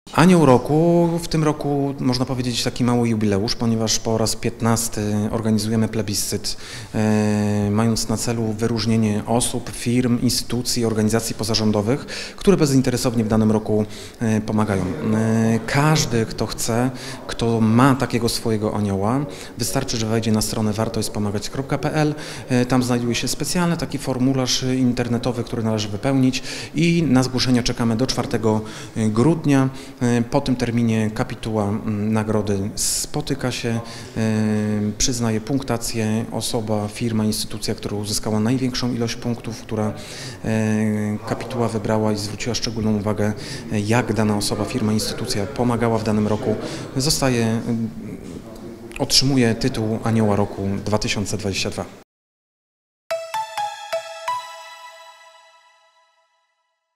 Anioł Roku, w tym roku można powiedzieć taki mały jubileusz, ponieważ po raz 15 organizujemy plebiscyt, mając na celu wyróżnienie osób, firm, instytucji, organizacji pozarządowych, które bezinteresownie w danym roku pomagają. Każdy, kto chce, kto ma takiego swojego anioła, wystarczy, że wejdzie na stronę wartojespodpomagać.pl. Tam znajduje się specjalny taki formularz internetowy, który należy wypełnić i na zgłoszenia czekamy do 4 grudnia. Po tym terminie kapituła nagrody spotyka się, przyznaje punktację osoba, firma, instytucja, która uzyskała największą ilość punktów, która kapituła wybrała i zwróciła szczególną uwagę, jak dana osoba, firma, instytucja pomagała w danym roku, otrzymuje tytuł Anioła Roku 2022.